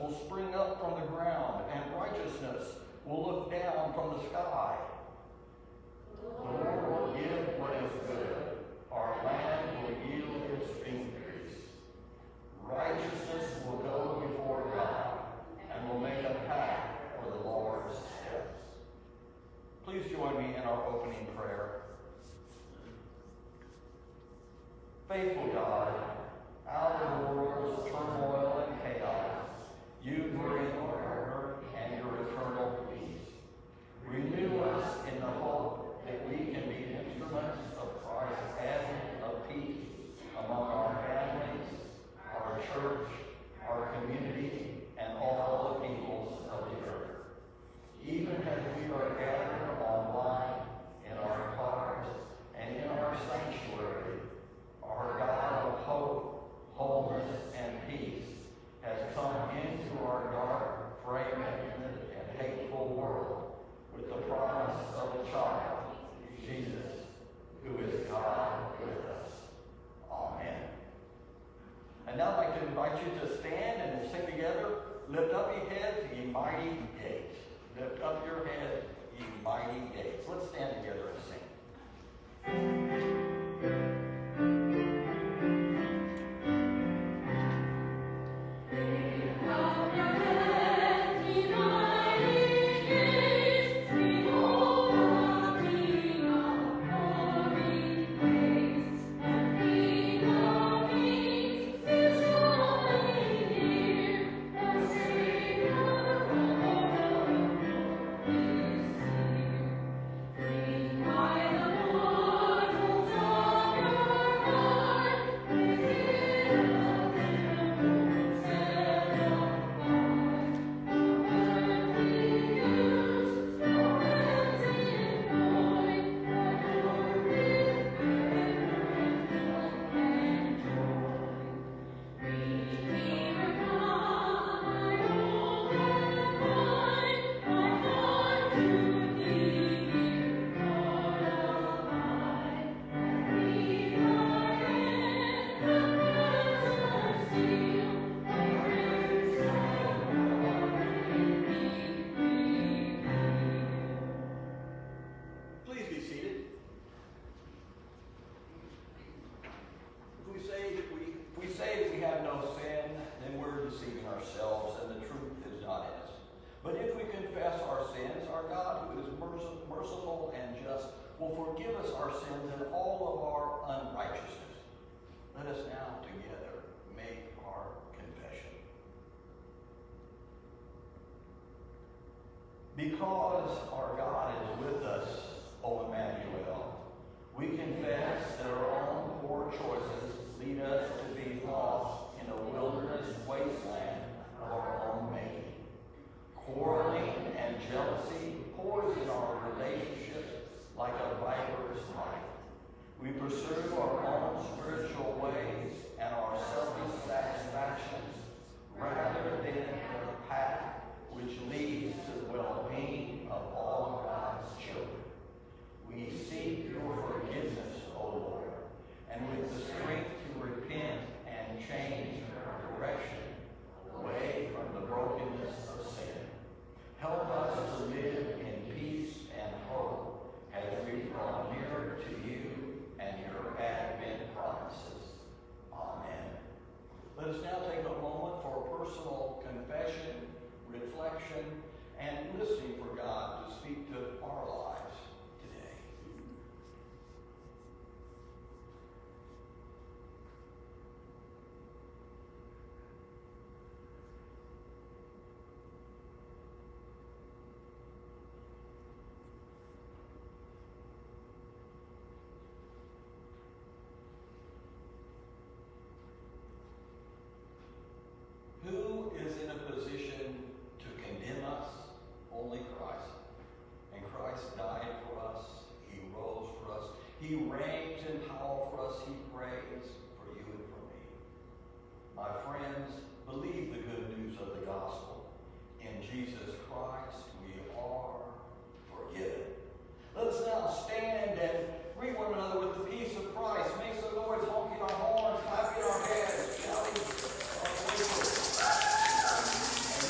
will spring up from the ground, and righteousness will look down from the sky. The Lord will give what is good. Our land will yield its increase. Righteousness will go before God and will make a path for the Lord's steps. Please join me in our opening prayer. Faithful God, out of the world's turmoil and chaos, you bring order and your eternal peace. Renew us in the hope that we can be instruments of Christ's advent of peace among our families, our church, our community, and all the peoples of the earth. Even as we are gathered online, in our cars, and in our sanctuary, our God of hope, wholeness, and peace has come into our dark, fragmented, and hateful world with the promise of a child, Jesus, who is God with us. Amen. And now I'd like to invite you to stand and we'll sing together, Lift Up Ye Heads, Ye Mighty Gates. Lift up your heads, ye mighty gates. Let's stand together and sing. Will forgive us our sins and all of our unrighteousness. Let us now together make our confession. Because our God is with us, O Emmanuel, we confess that our own poor choices lead us to be lost in a wilderness wasteland of our own making. Quarreling and jealousy poison our relationships like a viper's bite. We pursue our own spiritual ways and our selfish satisfactions rather than the path which leads to the well-being of all of God's children. We seek your forgiveness, O Lord, and with the strength to repent and change our direction away from the brokenness of sin. Help us to live in peace and hope as we draw nearer to you and your Advent promises. Amen. Let us now take a moment for personal confession, reflection, and listening for God to speak to our lives today. Who is in a position to condemn us? Only Christ. And Christ died for us. He rose for us. He reigns in power for us. He prays for you and for me. My friends, believe the good news of the gospel. In Jesus Christ, we are forgiven. Let us now stand and greet one another with the peace of Christ. Make the Lord's honking our horns, clapping our hands, shouting our praises.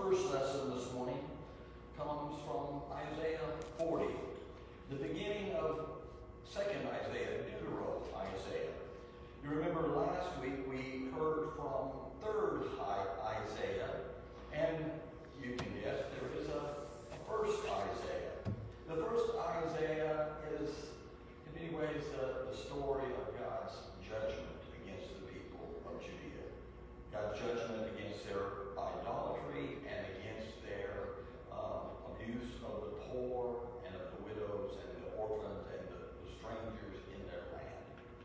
first lesson this morning comes from Isaiah 40, the beginning of 2nd Isaiah, Deutero Isaiah. You remember last week we heard from 3rd Isaiah, and you can guess there is a 1st Isaiah. The 1st Isaiah is, in many ways, the story of God's judgment against the people of Judea. God's judgment against their idolatry and against their abuse of the poor and of the widows and the orphans and the strangers in their land.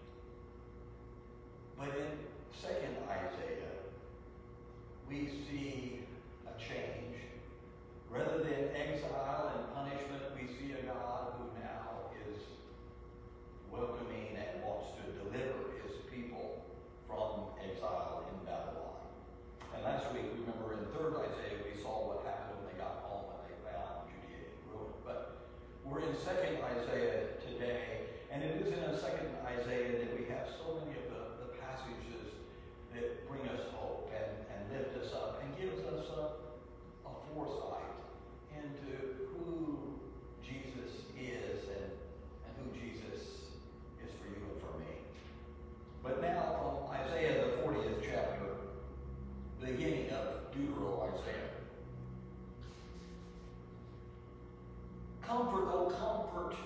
But in 2nd Isaiah, we see a change. Rather than exile and punishment, we see a God who now is welcoming and wants to deliver his people from exile in Babylon. And last week, remember in 3rd Isaiah, we saw what happened when they got home and they found Judea in ruin. But we're in 2nd Isaiah today, and it is in a 2nd Isaiah that we have so many of the passages that bring us hope and lift us up and gives us a foresight into who Jesus is and who Jesus is for you and for me. But now from Isaiah the 40th chapter, beginning of Deutero Isaiah. Comfort, O comfort.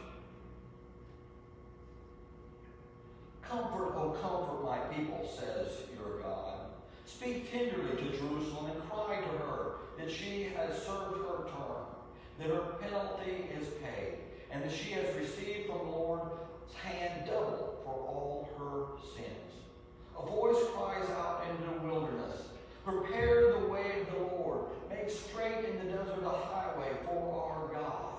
Comfort, O comfort my people, says your God. Speak tenderly to Jerusalem and cry to her that she has served her term, that her penalty is paid, and that she has received from the Lord's hand double for all her sins. A voice cries out in the wilderness, prepare the way of the Lord, make straight in the desert a highway for our God.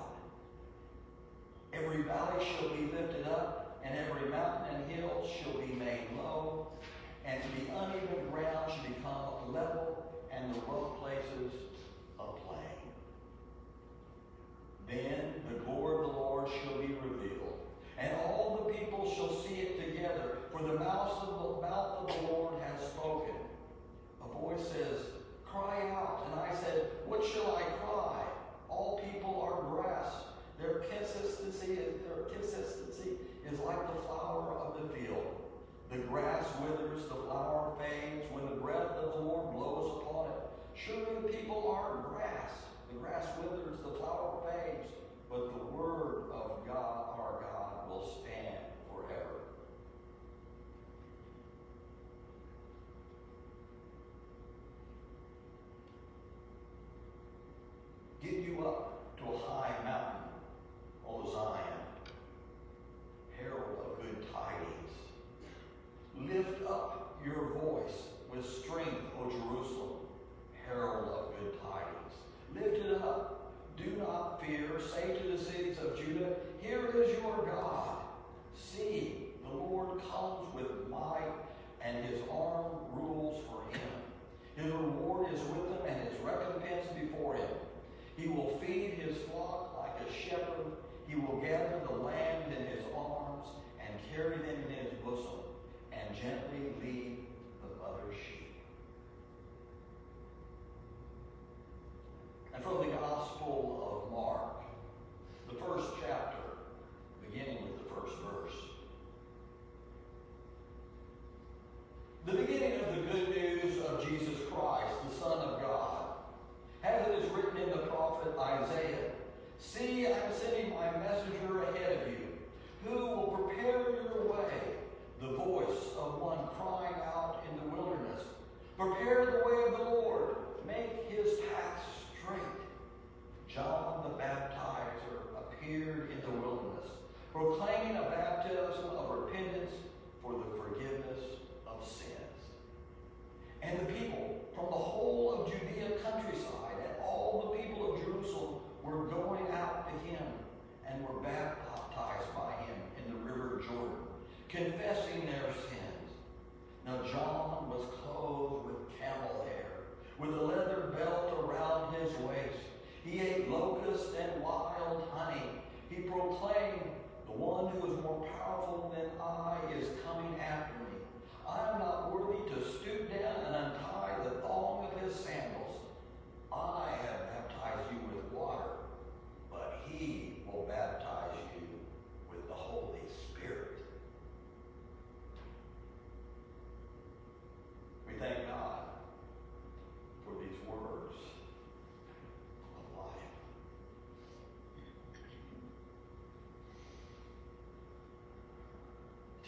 Every valley shall be lifted up, and every mountain and hill shall be made low, and the uneven ground shall become level, and the rough places a plain. Then the glory of the Lord shall be revealed, and all the people shall see it together, for the mouth of the Lord has spoken. A voice says, cry out. And I said, what shall I cry? All people are grass. Their consistency is like the flower of the field. The grass withers, the flower fades, when the breath of the Lord blows upon it. Surely the people are grass. The grass withers, the flower fades, but the word of God, our God, will stand forever. Get you up to a high mountain, O Zion, herald of good tidings. Lift up your voice with strength, O Jerusalem, herald of good tidings. Lift it up. Do not fear. Say to the cities of Judah, here is your God. See, the Lord comes with might, and his arm rules for him. His reward is with him, and his recompense before him. He will feed his flock like a shepherd. He will gather the lambs in his arms and carry them in his bosom, and gently lead the mother sheep. And from the Gospel of Mark, the 1st chapter, beginning with the 1st verse. The beginning of the good news of Jesus Christ, the Son of God. As it is written in the prophet Isaiah, see, I am sending my messenger ahead of you, who will prepare your way, the voice of one crying out in the wilderness. Prepare the way of the Lord, make his path straight. John the Baptizer appeared in the wilderness, proclaiming a baptism of repentance for the forgiveness of sins. And the people from the whole of Judea countryside and all the people of Jerusalem were going out to him and were baptized by him in the river Jordan, confessing their sins. Now John was clothed with camel hair, with a leather belt around his waist. He ate locusts and wild honey. He proclaimed, the one who is more powerful than I is coming after me. I am not worthy to stoop down and untie the thong of his sandals. I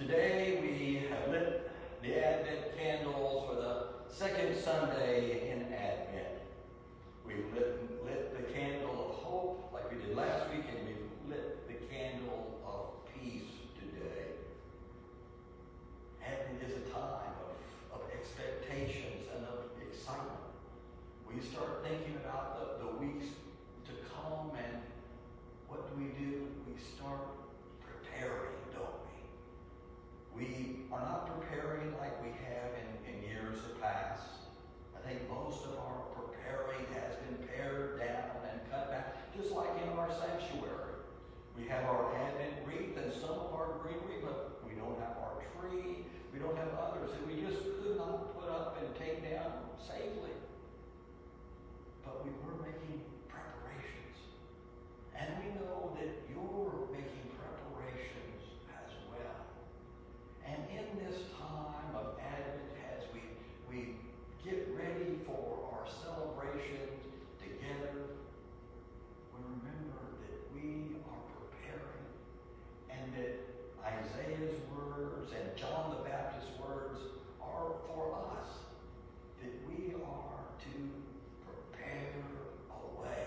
Today we have lit the Advent candles for the second Sunday in Advent. We've lit the candle of hope like we did last week, and we've lit the candle of peace today. Advent is a time of expectations and of excitement. We start thinking about the weeks to come, and what do? We start preparing, don't we? We are not preparing like we have in years past. I think most of our preparing has been pared down and cut back, just like in our sanctuary. We have our Advent wreath and some of our greenery, but we don't have our tree. We don't have others that we just could not put up and take down safely. But we were making preparations. And we know that you're making preparations as well. And in this time of Advent, as we get ready for our celebration together, we remember that we are preparing, and that Isaiah's words and John the Baptist's words are for us, that we are to prepare a way.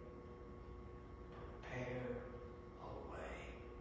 Prepare a way.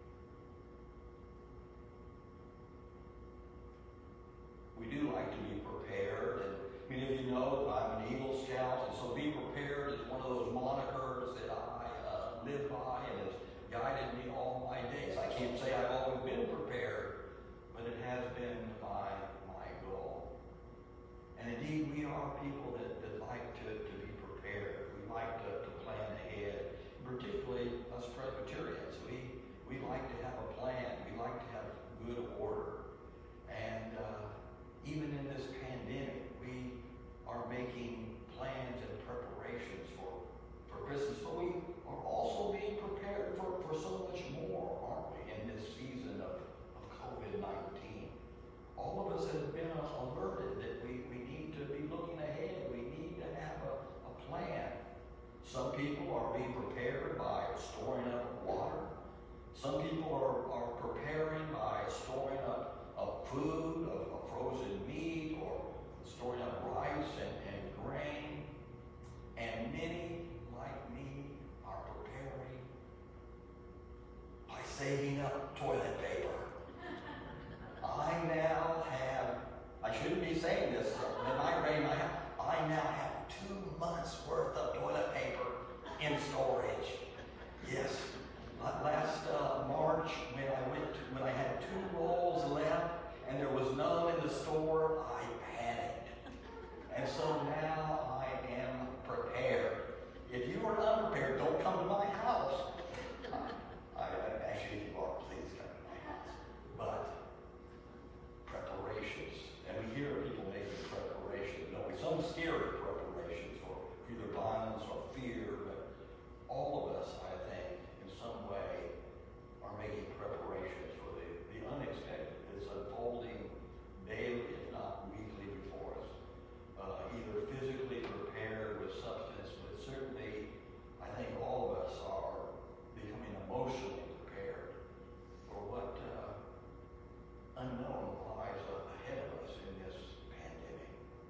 We do like to be prepared, and many of you know that I'm an Eagle Scout, and so be prepared is one of those monikers that I live by and has guided me all my days. I can't say I've always been prepared, but it has been my goal. And indeed, we are people that like to be prepared. We like to plan ahead, particularly us Presbyterians. We like to have a plan. We like to have good order. And even in this pandemic, we are making plans and preparations for Christmas, but we are also being prepared for so much more, aren't we, in this season of COVID-19. All of us have been alerted that we need to be looking ahead. We need to have a plan. Some people are being prepared by storing up water. Some people are preparing by storing up food, of frozen meat, or storing up rice and grain. And many, like me, are preparing by saving up toilet paper. I shouldn't be saying this, in my brain, I now have 2 months worth of toilet paper in storage. Yes. Last March, when I had 2 rolls left and there was none in the store, I panicked. And so now I am prepared. If you are unprepared, don't come to my house. Actually, if you are, please come to my house. But preparations, and we hear people making preparations, don't we? Some scary preparations for either violence or fear, but all of us, I think, in some way, are making preparations for the unexpected that's unfolding daily, if not weekly, before us. Either physically prepared with substance, but certainly, I think all of us are becoming emotionally prepared for what unknown lies ahead of us in this pandemic.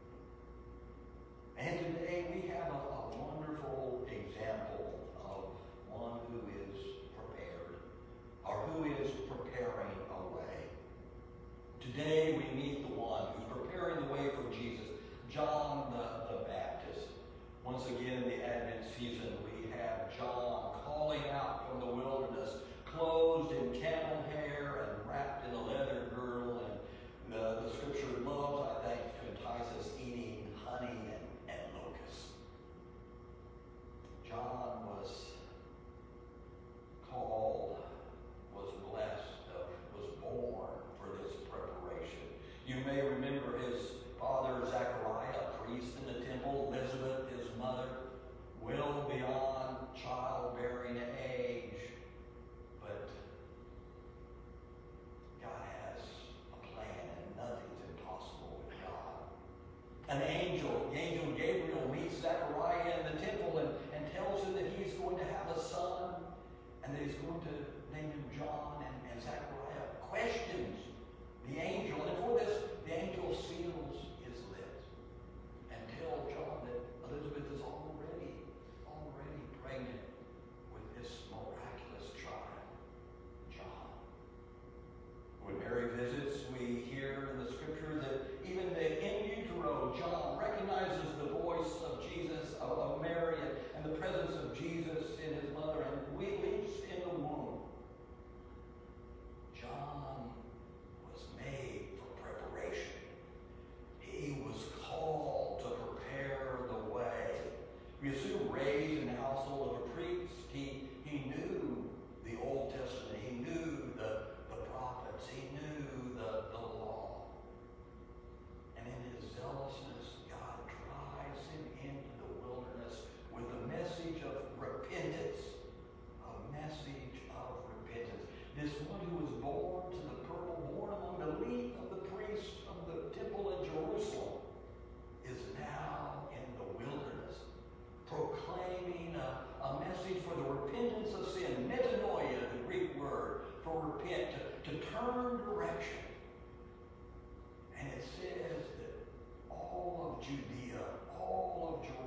And today we have a wonderful example of one who is prepared, or who is preparing a way. Today we meet the one who's preparing the way for Jesus, John the Baptist. Once again in the Advent season, we have John calling out from the wilderness, clothed in camel hair and wrapped in a leather girdle, and the scripture loves, I think, to entice us eating honey and locusts. John was called, was blessed, was born for this preparation. You may remember his father Zechariah, a priest in the temple, Elizabeth, his mother, well beyond childbearing age. But God has a plan, and nothing's impossible with God. An angel, the angel Gabriel, meets Zechariah in the temple and tells him that he's going to have a son, and that he's going to name him John. And Zechariah questions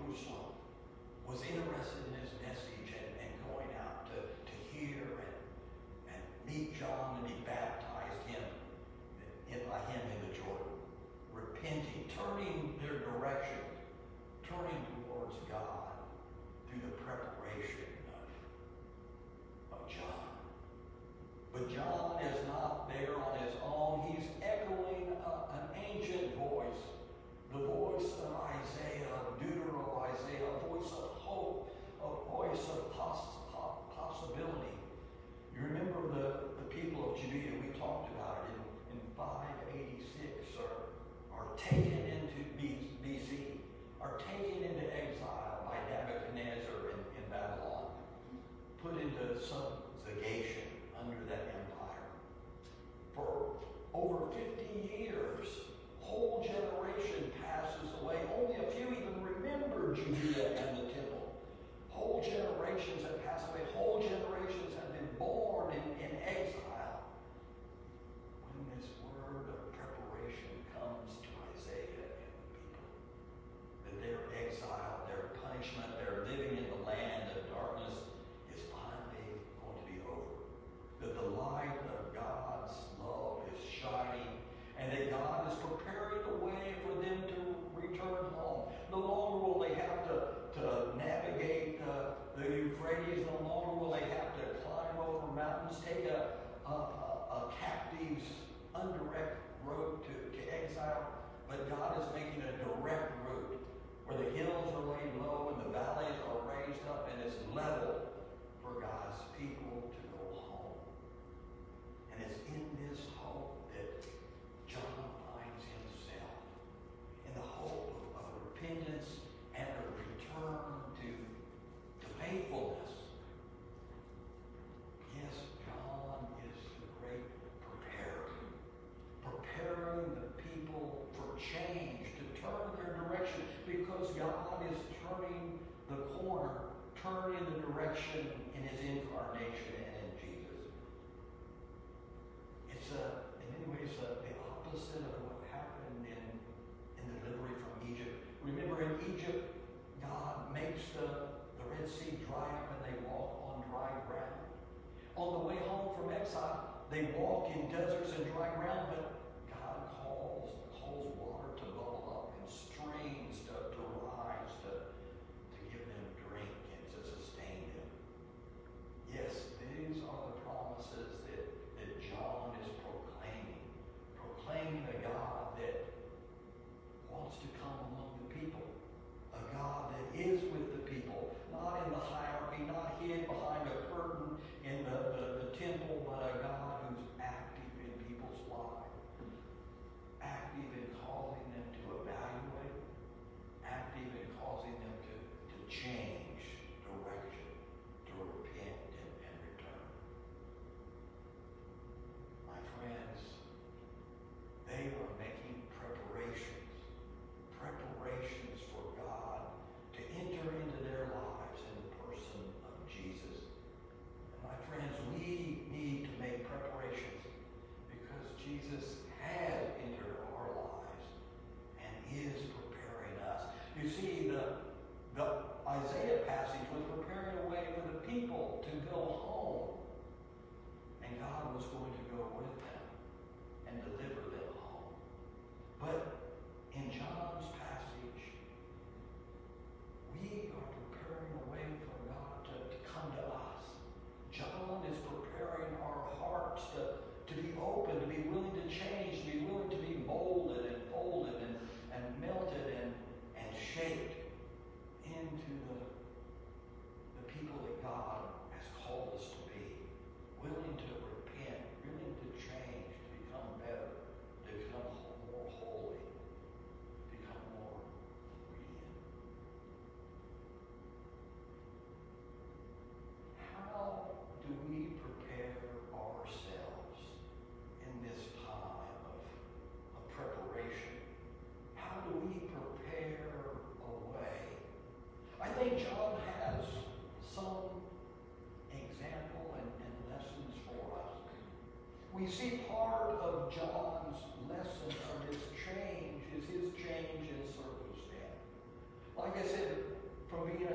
Jerusalem was interested in his message and going out to hear and meet John and be baptized by him in the Jordan, repenting, turning their direction, turning towards God through the preparation of John. But John is not there on his own. He's echoing an ancient voice, the voice of Isaiah, Deutero-Isaiah, a voice of hope, a voice of possibility. You remember the people of Judea, we talked about it in 586, are taken into BC, are taken into exile by Nebuchadnezzar in Babylon, put into subjugation under that empire. For over 50 years, whole generation passes away. Only a few even remember Judea and the temple. Whole generations have passed away. Whole generations have been born in exile. When this word of preparation comes to Isaiah and the people, that their exile, their punishment, their living in the land of darkness is finally going to be over. That the light of God's love is shining, and that God is preparing a way for them to return home. No longer will they have to navigate the Euphrates. No longer will they have to climb over mountains, take a captive's indirect road to exile. But God is making a direct route where the hills are laid low and the valleys are raised up, and it's level for God's people to go home. And it's in this hope that John finds himself, in the hope of repentance and a return to faithfulness. Yes, John is the great preparer, preparing the people for change, to turn their direction, because God is turning the corner, turning the direction in his incarnation and in Jesus. It's in many ways the opposite of what happened in the delivery from Egypt. Remember, in Egypt, God makes the Red Sea dry up and they walk on dry ground. On the way home from exile, they walk in deserts and dry ground, but God calls water to bubble up and streams to rise to give them drink and to sustain them. Yes, these are the promises that John is proclaiming a God that wants to come among the people, a God that is with the people, not in the hierarchy, not hid behind a curtain in the temple, but a God who's active in people's lives, active in causing them to evaluate, active in causing them to change direction, to repent and return. My friends, they are making preparations for God to enter into their lives in the person of Jesus. And my friends, we need to make preparations because Jesus has entered our lives and is preparing us. You see, the Isaiah passage was preparing a way for the people to go home, and God was going to go with them and deliver them home. But in John's passage, we are preparing a way for God to come to us. John is preparing our hearts to be open, to be willing to change, to be willing to be molded and folded and melted and shaped into the people that God has called us to be. Willing to repent, willing to change, to become better, to become more holy, become more obedient. How do we prepare ourselves in this time of preparation? How do we prepare a way? I think John has some example and lessons for us. We see part of John's lesson of his change is his change in circumstance. Like I said,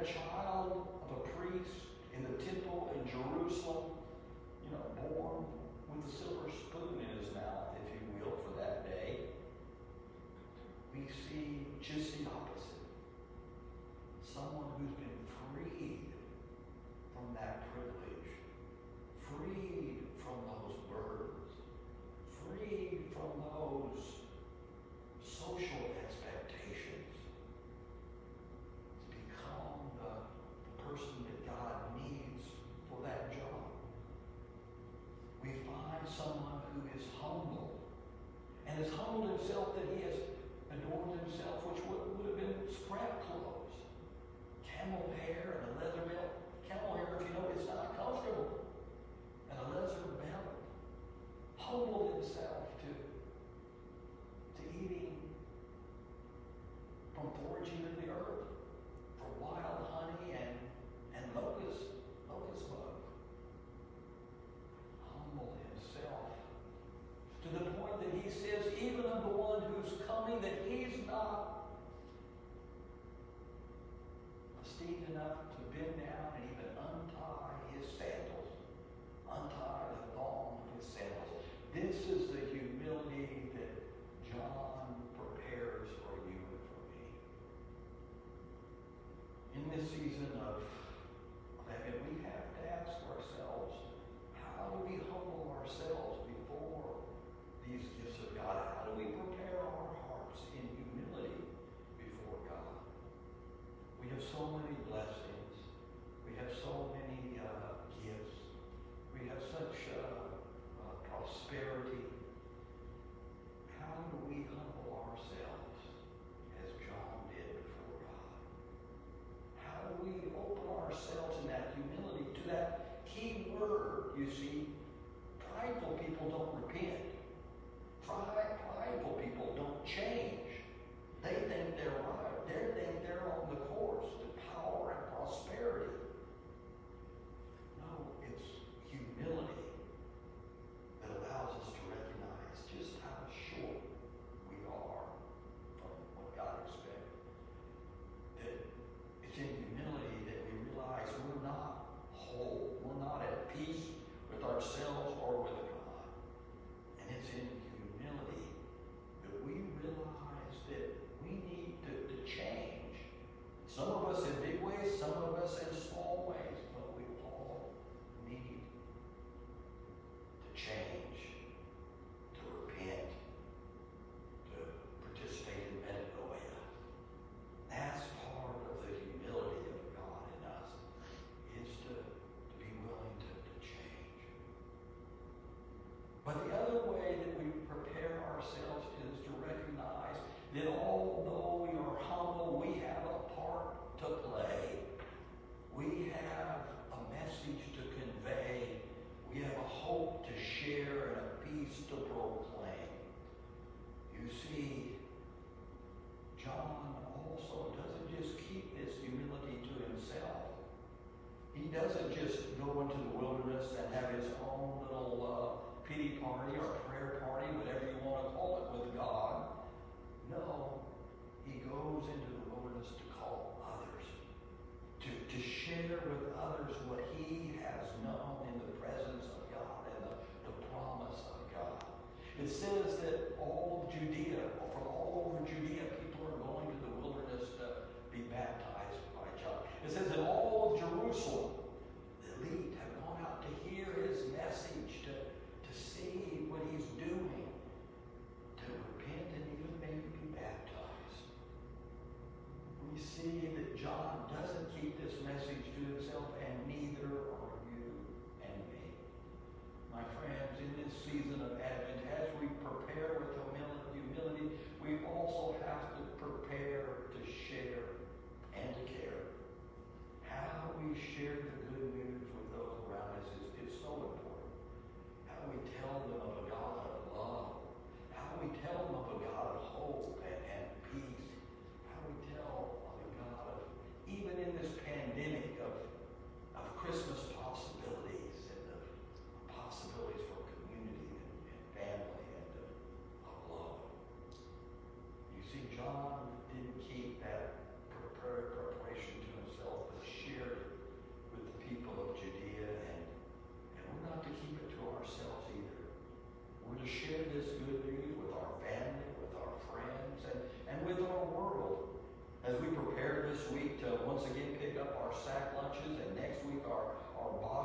a child of a priest in the temple in Jerusalem, born with a silver spoon in his mouth, if you will, for that day. We see just the opposite. Someone who's been freed from that privilege, freed from those burdens, freed from those social expectations, to become the person that God needs for that job. We find someone who is humble and has humbled himself, that he has adorned himself, which would have been scrap clothes, camel hair and a leather belt. Camel hair, if you know, it's not comfortable. And a leather belt. Humbled himself to eating from foraging of the earth, for wild honey and locust bug. Humble himself to the point that he says, even of the one who's coming, that he's not esteemed enough to bend down and even untie his sandals, untie the thong of his sandals. This is the humility that John prepares for you and for me. In this season of Advent, we have to ask ourselves, how do we humble ourselves before these gifts of God? How do we prepare our hearts in humility before God? We have so many blessings. We have so many gifts. We have such prosperity. How do we humble ourselves as John did before God? How do we open ourselves in that humility to that key word? You see, prideful people don't repent. Prideful people don't change. They think they're right. They think they're on the course to power and prosperity. No, it's humility that allows us to recognize just how short we are from what God expects. That it's in humility that we realize we're not whole. We're not at peace with ourselves or with God. And it's in humility that we realize that we need to change. Some of us in big ways, some of us in small ways, but we all need to change, to repent, to participate in metanoia. That's part of the humility of God in us, is to be willing to change. But the other way that we prepare ourselves is to recognize that although we are humble, we have a part to play. We have a message to convey. We have a hope to share and a peace to proclaim. You see, John also doesn't just keep this humility to himself. He doesn't just go into the wilderness and have his own little pity party or prayer party, whatever you want to call it, with God. No, he goes into the wilderness to call others, to share with others what he has known in the presence of God and the promise of God. It says that all of Judea, from all over Judea, people are going to the wilderness to be baptized by John. It says that all of Jerusalem, the elite, have gone out to hear his message, to see what he's doing, to repent and even maybe be baptized. We see that John doesn't keep this message to himself, and neither are you and me. My friends, in this season of Advent, as we prepare with humility, we also have to prepare to share and to care. How we share the good news with those around us is so important. How we tell them of a God of love. How we tell them of a God of hope and peace. How we tell of a God of, even in this pandemic, of Christmas possibilities and of possibilities for community and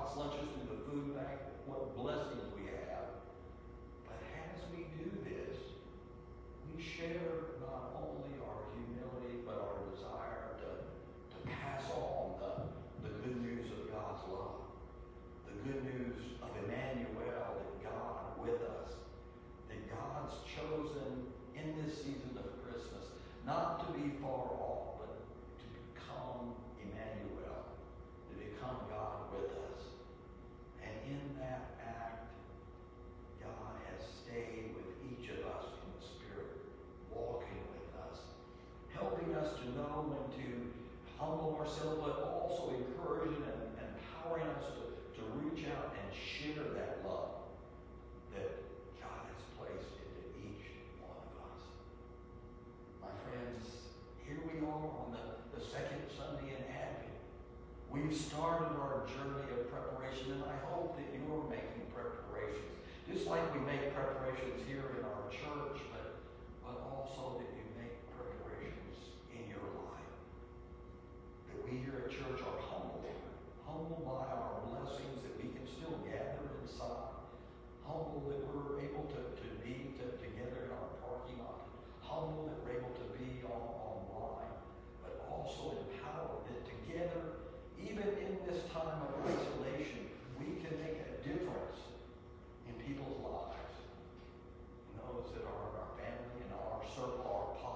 box lunches through the food bank, what blessings we have. But as we do this, we share not only our humility, but our desire to pass on the good news of God's love, the good news of Emmanuel, that God with us, that God's chosen in this season of Christmas, not to be far off, but to become Emmanuel, to become God with us. And in that act, God has stayed with each of us in the Spirit, walking with us, helping us to know when to humble ourselves, but also encouraging and empowering us to reach out and share that love that God has placed into each one of us. My friends, here we are on the second Sunday in Advent. We've started our journey of preparation, and I hope that you're making preparations. Just like we make preparations here in our church, but also that you make preparations in your life. That we here at church are humbled by our blessings, that we can still gather inside. Humble that we're able to be together in our parking lot. Humble that we're able to be online, but also empowered that together, even in this time of isolation, we can make a difference in people's lives. And those that are in our family and our circle, our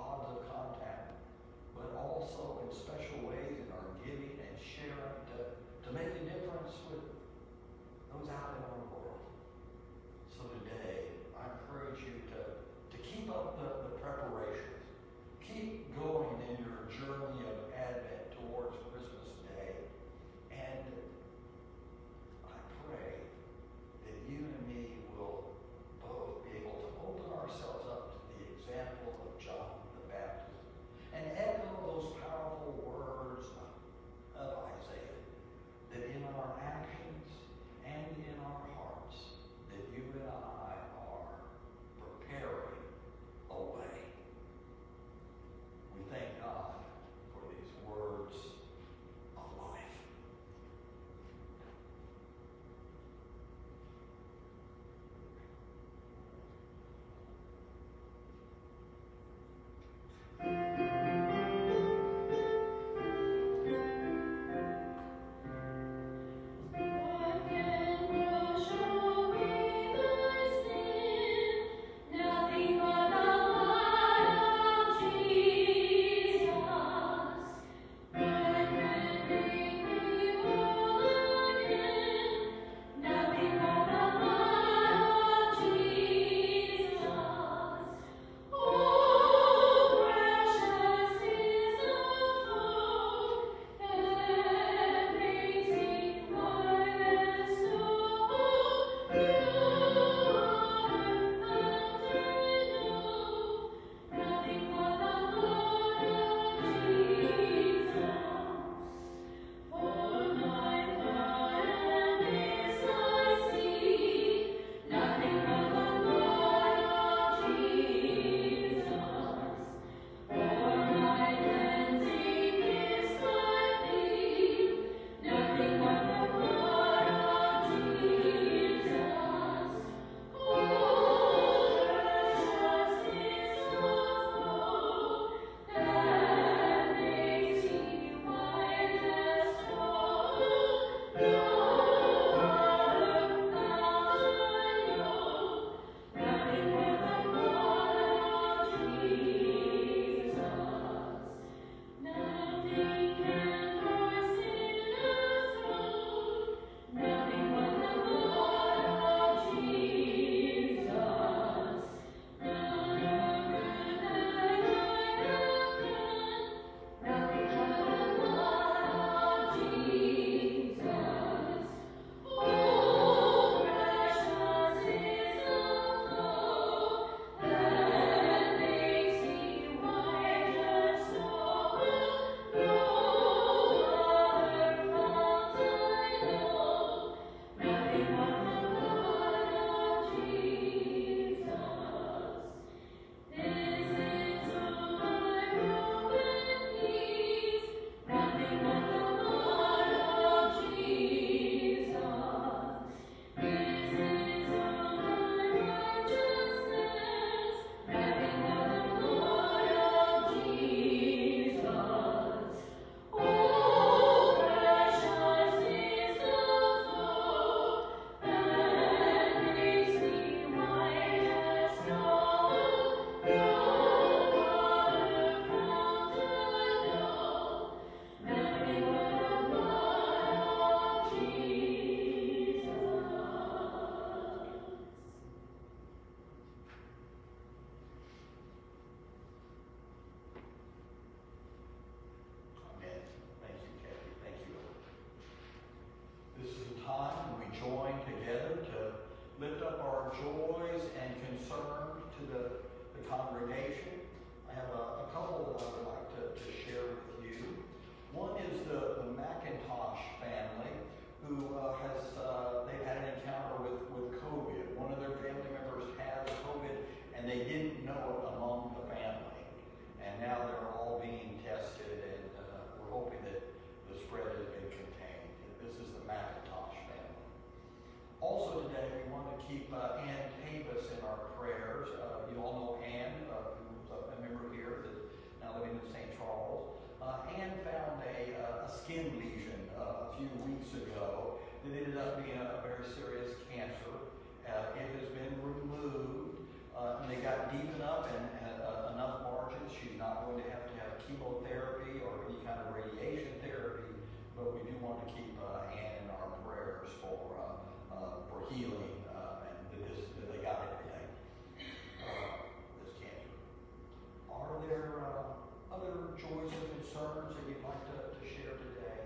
to the congregation. I have a couple that I would like to share with you. One is the McIntosh family, who they've had an encounter with COVID. One of their family members has COVID, and they didn't know it among the family. And now they're all being tested, and we're hoping that the spread has been contained. This is the McIntosh family. Also today, we want to keep Ann Tavis in our prayers. You all know Ann, who's a member here that's now living in St. Charles. Ann found a skin lesion a few weeks ago that ended up being a very serious cancer. It has been removed, and they got deep enough and enough margins. She's not going to have chemotherapy or any kind of radiation therapy, but we do want to keep Ann in our prayers for healing and that they got everything. This cancer. Are there other joys or concerns that you'd like to share today?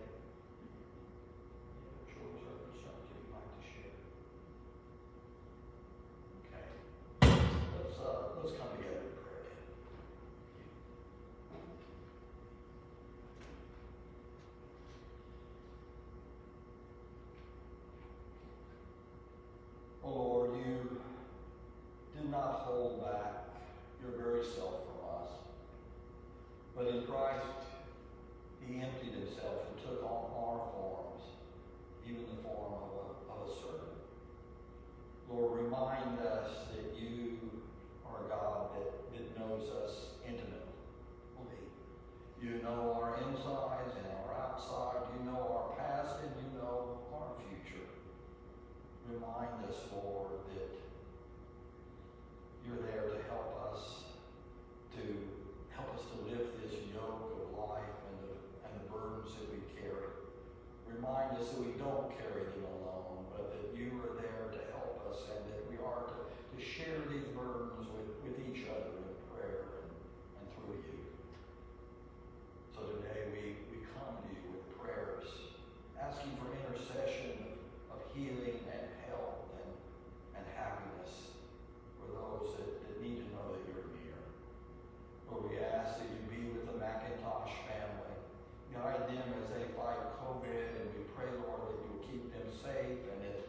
Joys or concerns that you'd like to share? Okay. Let's come together in prayer then. Oh Lord, you did not hold back your very self from us. But in Christ, he emptied himself and took on our forms, even the form of a servant. Lord, remind us that you are a God that knows us intimately. You know our insides and our outside. You know our past and you know our future. Remind us, Lord, that you're there to help us to lift this yoke of life and the burdens that we carry. Remind us that we don't carry them alone, but that you are there to help us and that we are to share these burdens with each other in prayer and through you. So today we come to you with prayers, asking for intercession of healing and health and happiness for those that need to know that you're near. Lord, we ask that you be with the McIntosh family. Guide them as they fight COVID, and we pray, Lord, that you will keep them safe and that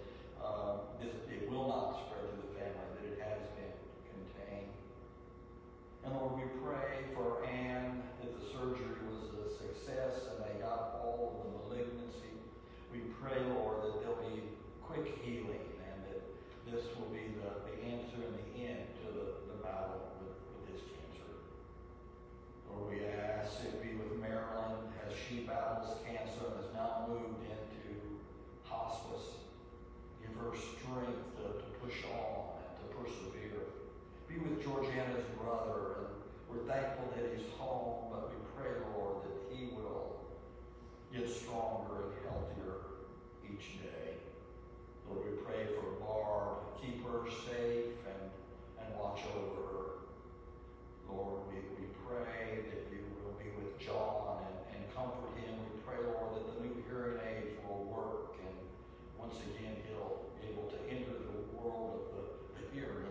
it will not spread through the family, that it has been contained. And Lord, we pray for Ann that the surgery was a success and they got all of the malignancy. We pray, Lord, that there'll be quick healing and that this will be the answer and the end to the battle with this cancer. Lord, we ask it be with Marilyn as she battles cancer and has now moved into hospice. Give her strength to push on and to persevere. Be with Georgiana's brother, and we're thankful that he's home, but we pray, Lord, that he will get stronger and healthier each day. Lord, we pray for Barb, keep her safe and watch over her. Lord, we pray that you will be with John and comfort him. We pray, Lord, that the new hearing aids will work and once again he'll be able to enter the world of the hearing.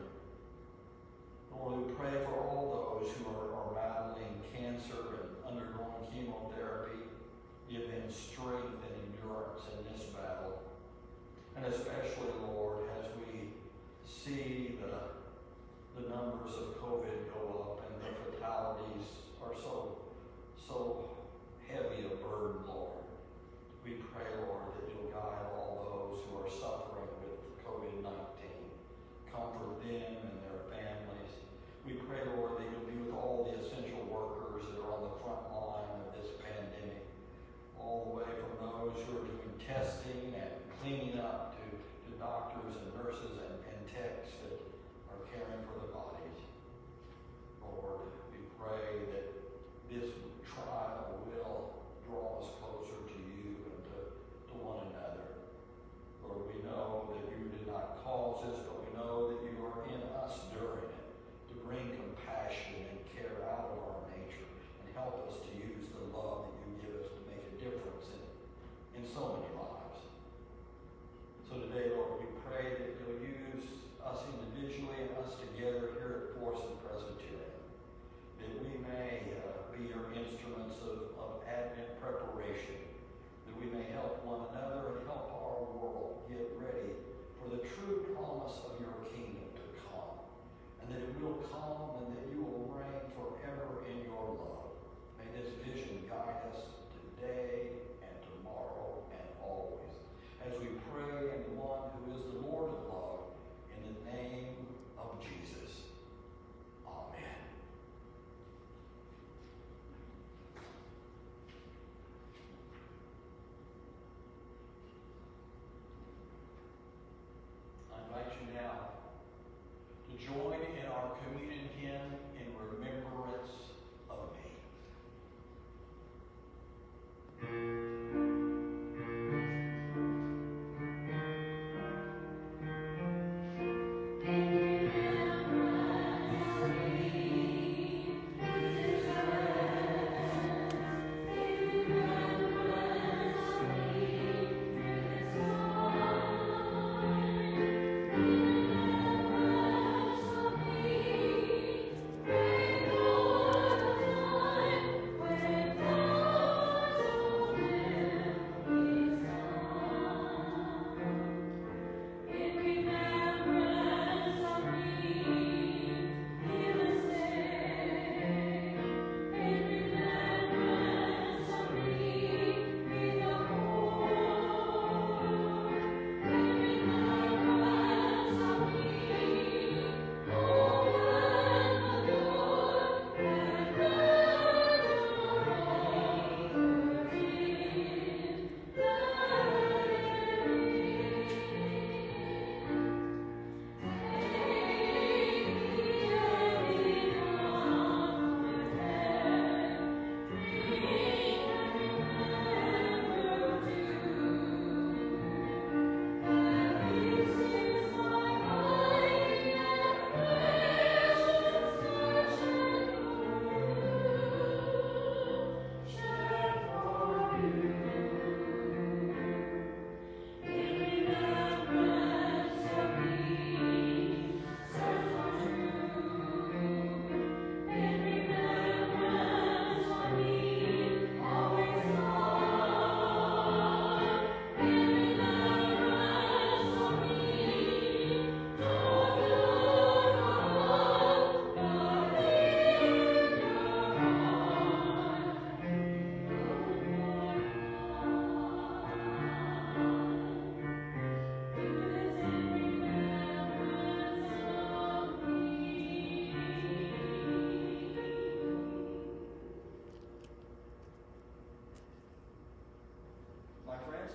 Lord, we pray for all those who are battling cancer and undergoing chemotherapy. Give them strength and endurance in this battle. And especially, Lord, as we see the numbers of COVID go up and the fatalities are so heavy a burden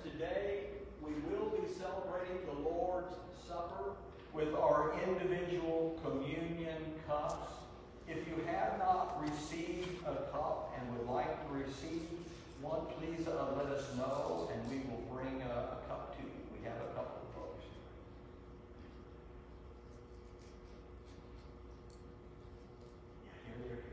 today we will be celebrating the Lord's Supper with our individual communion cups. If you have not received a cup and would like to receive one, please let us know and we will bring a cup to you. We have a couple of folks. Yeah, here.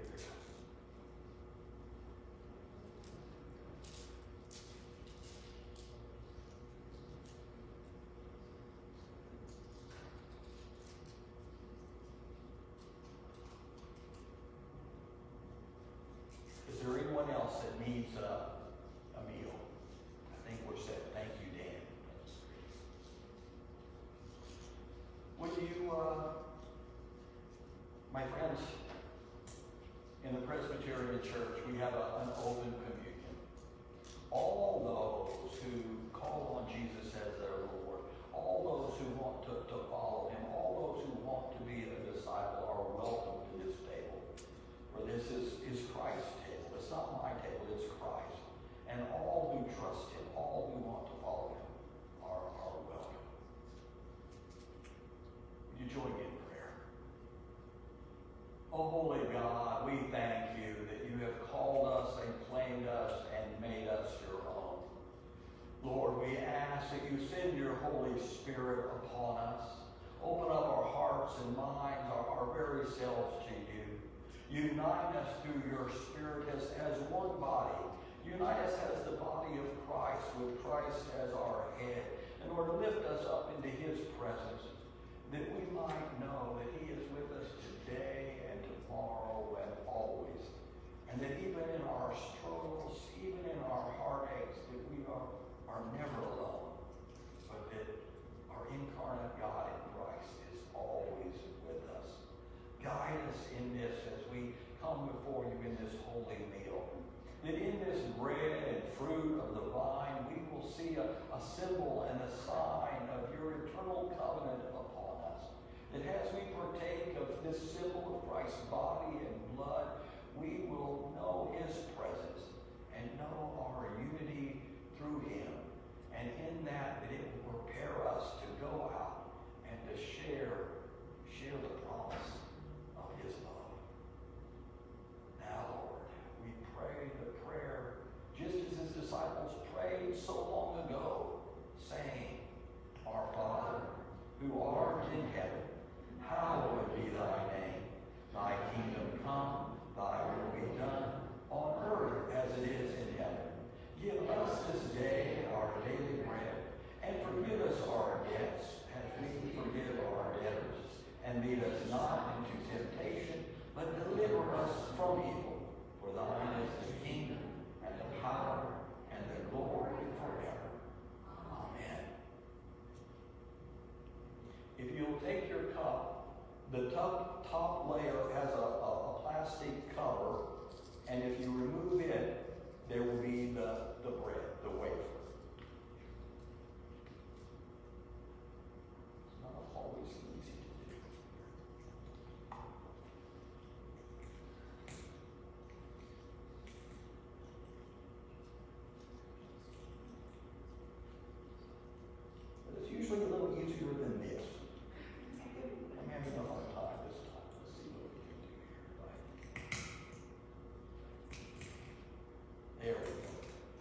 Is there anyone else that needs a meal? I think we're set. Thank you, Dan. Would you, my friends, in the Presbyterian Church, we have an open communion. All those who call on Jesus as their Lord, all those who want to follow him, all those who want to be a disciple are welcome to this table. For this is Christ's table. It's not my table, it's Christ. And all who trust him, all who want to follow him are welcome. Would you join me in prayer? Oh, holy God, we thank you that you have called us and claimed us and made us your own. Lord, we ask that you send your Holy Spirit upon us. Open up our hearts and minds, our very selves to you. Unite us through your Spirit as one body. Unite us as the body of Christ, with Christ as our head. In order to lift us up into his presence, that we might know that he is with us today and tomorrow and always. And that even in our struggles, even in our heartaches, that we are never alone. But that our incarnate God in Christ is always with us. Guide us in this as we come before you in this holy meal. That in this bread and fruit of the vine, we will see a symbol and a sign of your eternal covenant upon us. That as we partake of this symbol of Christ's body and blood, we will know his presence and know our unity through him. And in that it will prepare us to go out and to share the promise of his love. Now, Lord, we pray the prayer just as his disciples prayed so long ago, saying, Our Father, who art in heaven, hallowed be thy name. Thy kingdom come, thy will be done, on earth as it is in heaven. Give us this day our daily bread, and forgive us our debts as we forgive our debtors. And lead us not into temptation, but deliver us from evil. For thine is the kingdom, and the power, and the glory forever. Amen. If you'll take your cup, the top layer has a plastic cover, and if you remove it, there will be the bread, the wafer. It's not always easy to do. But it's usually a little easier than this. I'm having a hard time this time. Let's see what we can do here. Right. There we go.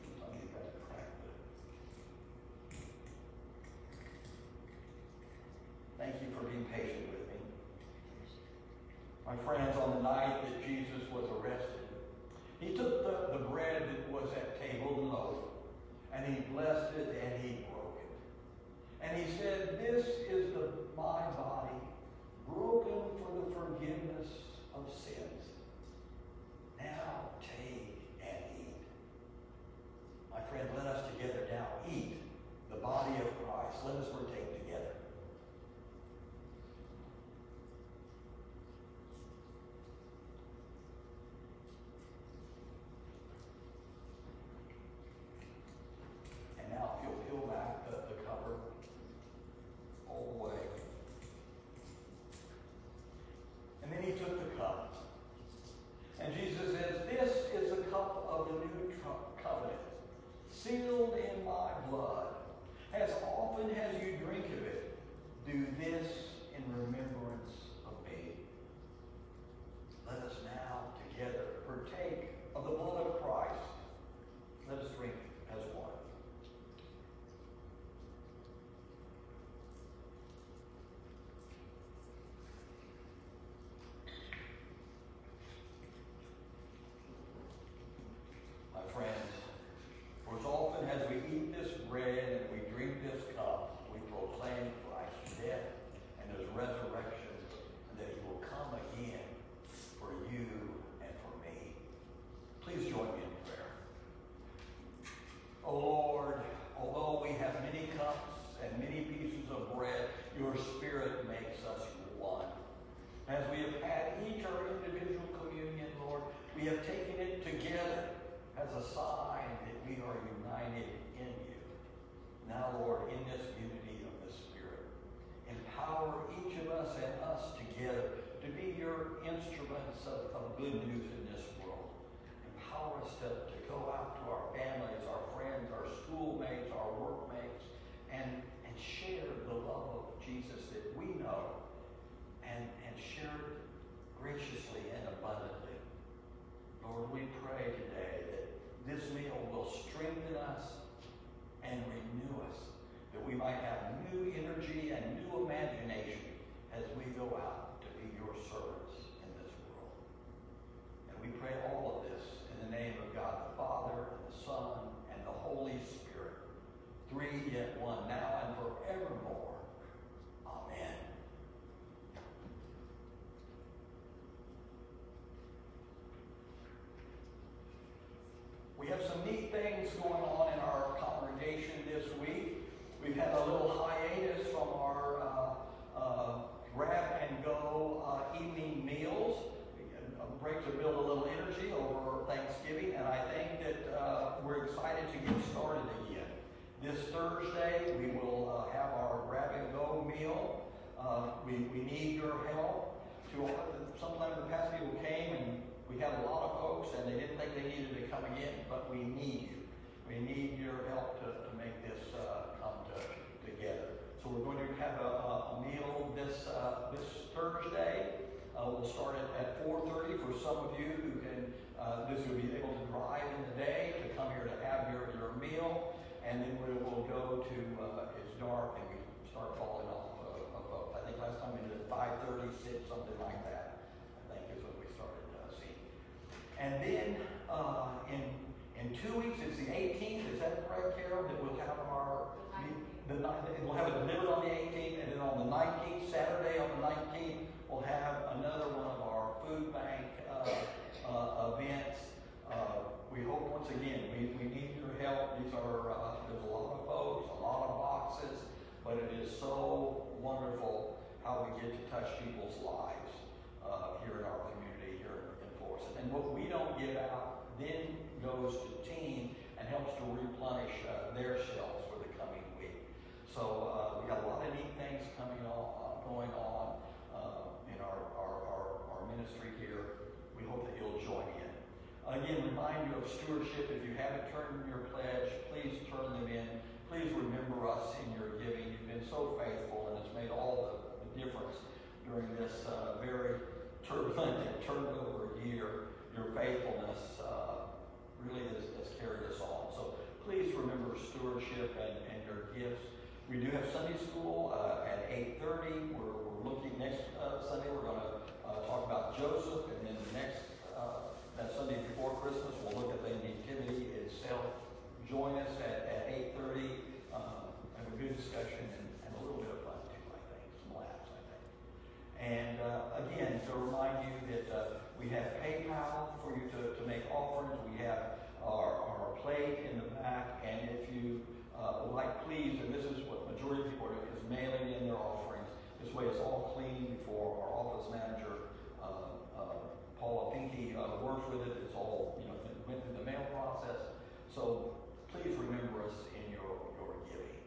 Do this in remembrance of me. Let us now together partake of the blood of Christ. Let us drink as one. My friends, for as often as we eat this bread and we drink this cup, we proclaim Christ's death and his resurrection, and that he will come again for you and for me. Please join me in prayer. O Lord, although we have many cups and many pieces of bread, your Spirit makes us one. As we have had each our individual communion, Lord, we have taken it together as a sign that we are united in you. Now, Lord, in this unity of the Spirit, empower each of us and us together to be your instruments of good news in this world. Empower us to go out to our families, our friends, our schoolmates, our workmates, and share the love of Jesus that we know and share it graciously and abundantly. Lord, we pray today that this meal will strengthen us and renew us, that we might have new energy and new imagination as we go out to be your servants in this world. And we pray all of this in the name of God the Father, and the Son, and the Holy Spirit, three yet one, now and forevermore. Amen. We have some neat things going on in our congregation this week. We've had a little hiatus from our grab-and-go evening meals. A break to build a little energy over Thanksgiving, and I think that we're excited to get started again. This Thursday, we will have our grab-and-go meal. We need your help. Sometimes the past people came and we had a lot of folks and they didn't think they needed to come again, but we need you. We need your help to make this come together. So we're going to have a meal this Thursday. We'll start at 4:30 for some of you who can, this will be able to drive in the day to come here to have your meal. And then we will go to, it's dark and we start falling off of boats. I think last time we did 5:30, 6, something like that, I think is when we started seeing. And then in 2 weeks, it's the 18th, is that correct, Carol? That we'll have we'll have it delivered on the 18th, and then on the 19th, Saturday on the 19th, we'll have another one of our food bank events. We hope once again, we need your help. These are, there's a lot of folks, a lot of boxes, but it is so wonderful how we get to touch people's lives here in our community here in Florissant. And what we don't give out then goes to team and helps to replenish their shelves for the coming week. So we got a lot of neat things going on in our ministry here. We hope that you'll join in. Again, remind you of stewardship. If you haven't turned in your pledge, please turn them in. Please remember us in your giving. You've been so faithful, and it's made all the difference during this very turbulent and turned over year. Your faithfulness really has carried us on. So please remember stewardship and your gifts. We do have Sunday school at 8:30. We're looking next Sunday. We're going to talk about Joseph, and then next that Sunday before Christmas, we'll look at the nativity itself. Join us at 8:30. Have a good discussion and a little bit of fun too, I think. Some laughs, I think. And again, to remind you that we have PayPal for you to make offerings. We have our plate in the back. And if you would like, please, and this is what majority of people are doing, is mailing in their offerings. This way it's all clean before our office manager, Paula Pinky, works with it. It's all, went through the mail process. So please remember us in your giving.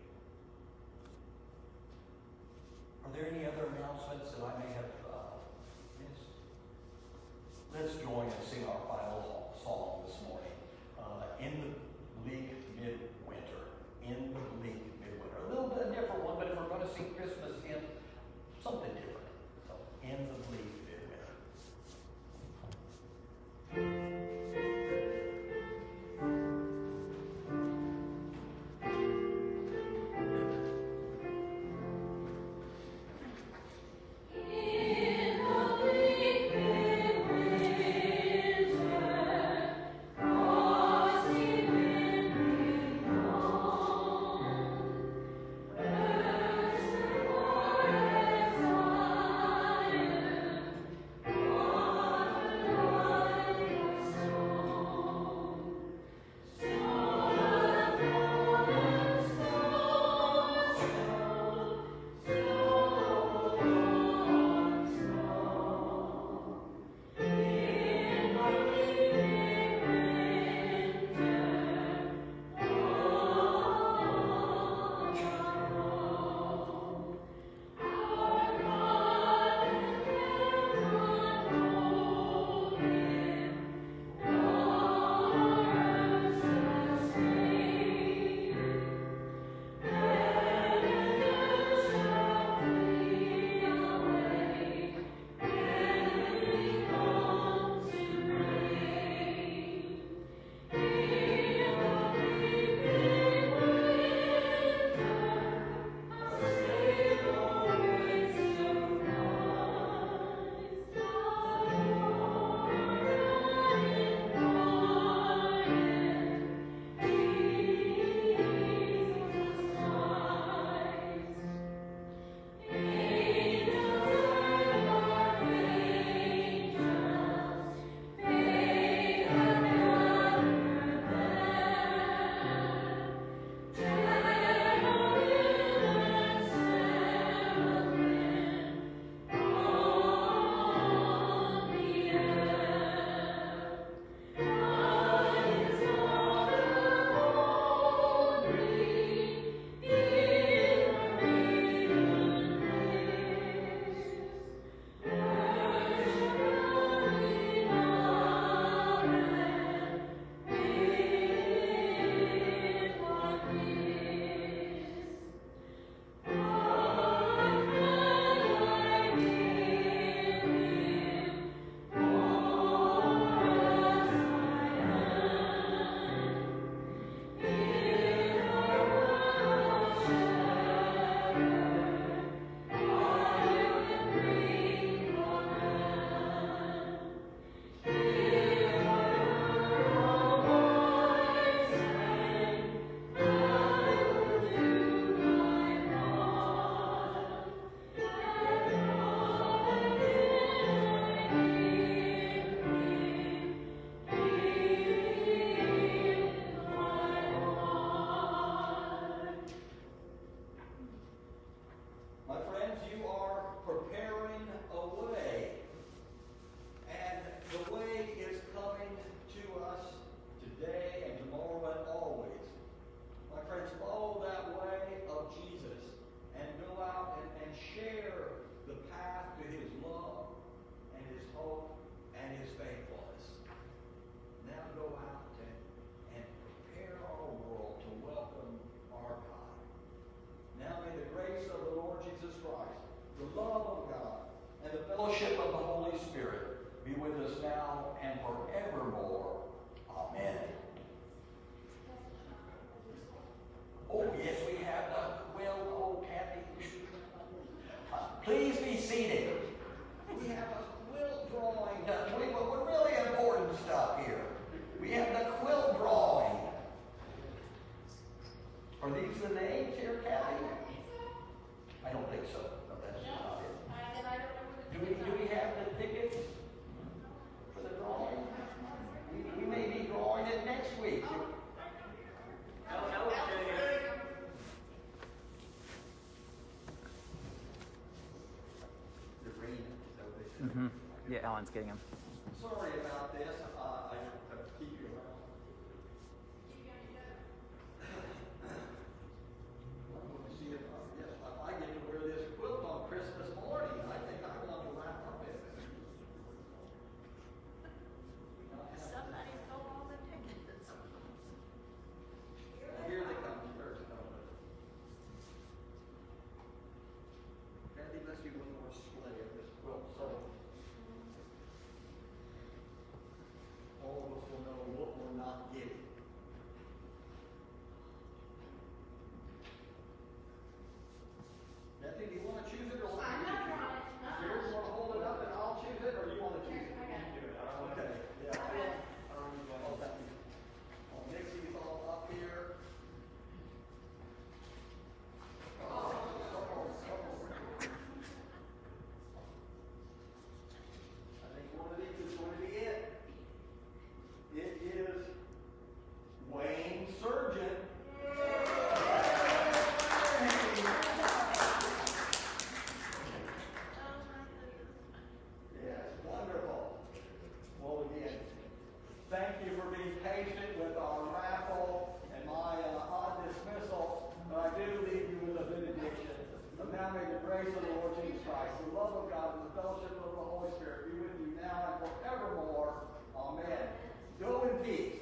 Are there any other announcements that I may have missed? Let's join and sing our final song this morning, In the Bleak Midwinter. Are these the names here, Kathy? I don't think so. No, that's not it. Do we have the tickets for the drawing? We may be drawing it next week. Mm-hmm. Yeah, Alan's getting him. Sorry about this. I have to keep you around. I'm going to see if I get to wear this quilt on Christmas morning. I think I'm going to wrap up in it. Somebody stole all the tickets. Here they come. Kathy, let's do one more display of this quilt. So all of us will know what we're not getting. Kathy, do you want to choose it or want me to choose it? Jared, you want to hold it up and I'll choose it, or do you want to choose it? Okay. Yeah. Oh, thank you. Oh, Nixie's all up here. I think one of these is going to be it. It is Wayne Surgeon. Yes, wonderful. Well, again, thank you for being patient with our raffle and my odd dismissal, but I do leave you with a benediction. But now may the grace of the Lord Jesus Christ, the love of God, and the fellowship of the Holy Spirit be with you now and forevermore. Amen. Go in peace.